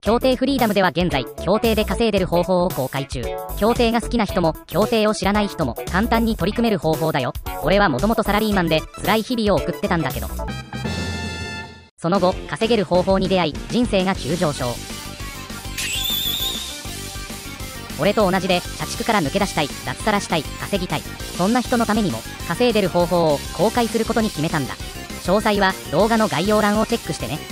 競艇フリーダムでは現在、競艇で稼いでる方法を公開中。競艇が好きな人も、競艇を知らない人も、簡単に取り組める方法だよ。俺はもともとサラリーマンで、辛い日々を送ってたんだけど。その後、稼げる方法に出会い、人生が急上昇。俺と同じで、社畜から抜け出したい、脱サラしたい、稼ぎたい。そんな人のためにも、稼いでる方法を公開することに決めたんだ。詳細は動画の概要欄をチェックしてね。